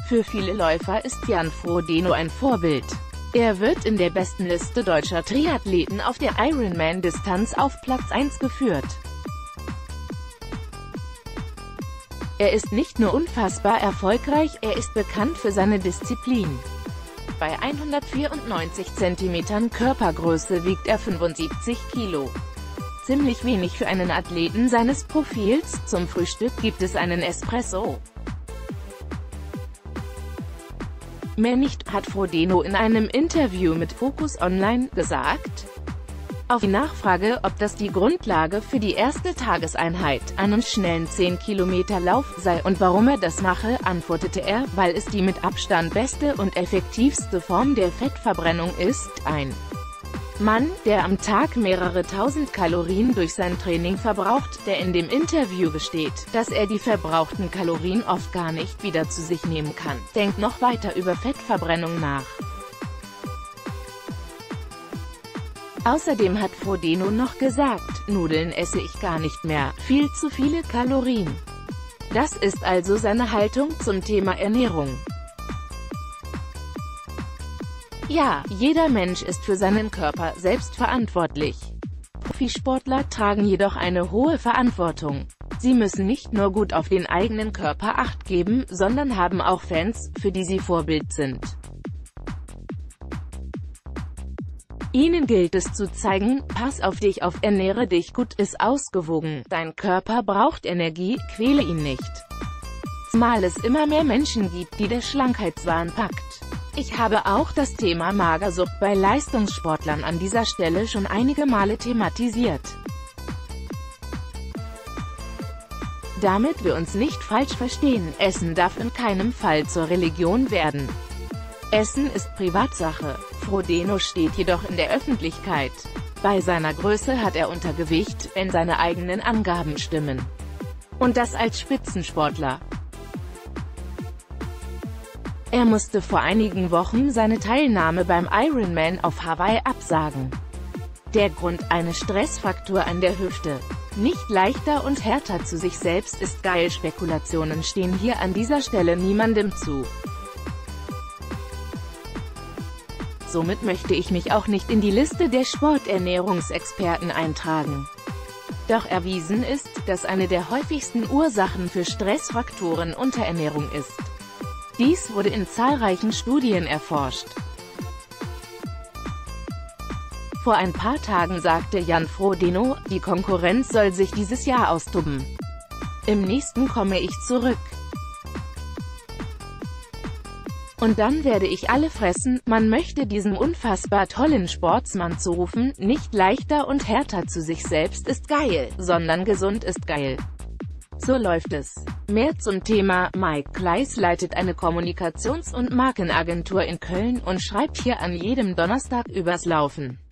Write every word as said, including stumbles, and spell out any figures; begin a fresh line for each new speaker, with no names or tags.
Für viele Läufer ist Jan Frodeno ein Vorbild. Er wird in der besten Liste deutscher Triathleten auf der Ironman-Distanz auf Platz eins geführt. Er ist nicht nur unfassbar erfolgreich, er ist bekannt für seine Disziplin. Bei hundertvierundneunzig Zentimetern Körpergröße wiegt er fünfundsiebzig Kilo. Ziemlich wenig für einen Athleten seines Profils. Zum Frühstück gibt es einen Espresso. Mehr nicht, hat Frodeno in einem Interview mit Focus Online gesagt. Auf die Nachfrage, ob das die Grundlage für die erste Tageseinheit, einen schnellen zehn Kilometer Lauf, sei und warum er das mache, antwortete er, weil es die mit Abstand beste und effektivste Form der Fettverbrennung ist. Ein Mann, der am Tag mehrere tausend Kalorien durch sein Training verbraucht, der in dem Interview gesteht, dass er die verbrauchten Kalorien oft gar nicht wieder zu sich nehmen kann, denkt noch weiter über Fettverbrennung nach. Außerdem hat Frodeno noch gesagt, Nudeln esse ich gar nicht mehr, viel zu viele Kalorien. Das ist also seine Haltung zum Thema Ernährung. Ja, jeder Mensch ist für seinen Körper selbst verantwortlich. Profisportler tragen jedoch eine hohe Verantwortung. Sie müssen nicht nur gut auf den eigenen Körper Acht geben, sondern haben auch Fans, für die sie Vorbild sind. Ihnen gilt es zu zeigen, pass auf dich auf, ernähre dich gut, ist ausgewogen, dein Körper braucht Energie, quäle ihn nicht. Zumal es immer mehr Menschen gibt, die der Schlankheitswahn packt. Ich habe auch das Thema Magersucht bei Leistungssportlern an dieser Stelle schon einige Male thematisiert. Damit wir uns nicht falsch verstehen, Essen darf in keinem Fall zur Religion werden. Essen ist Privatsache. Frodeno steht jedoch in der Öffentlichkeit. Bei seiner Größe hat er Untergewicht, wenn seine eigenen Angaben stimmen. Und das als Spitzensportler. Er musste vor einigen Wochen seine Teilnahme beim Ironman auf Hawaii absagen. Der Grund: eine Stressfraktur an der Hüfte. Nicht leichter und härter zu sich selbst ist geil. Spekulationen stehen hier an dieser Stelle niemandem zu. Somit möchte ich mich auch nicht in die Liste der Sporternährungsexperten eintragen. Doch erwiesen ist, dass eine der häufigsten Ursachen für Stressfrakturen Unterernährung ist. Dies wurde in zahlreichen Studien erforscht. Vor ein paar Tagen sagte Jan Frodeno, die Konkurrenz soll sich dieses Jahr austoben. Im nächsten komme ich zurück. Und dann werde ich alle fressen. Man möchte diesem unfassbar tollen Sportsmann zurufen, nicht leichter und härter zu sich selbst ist geil, sondern gesund ist geil. So läuft es. Mehr zum Thema: Mike Kleiss leitet eine Kommunikations- und Markenagentur in Köln und schreibt hier an jedem Donnerstag übers Laufen.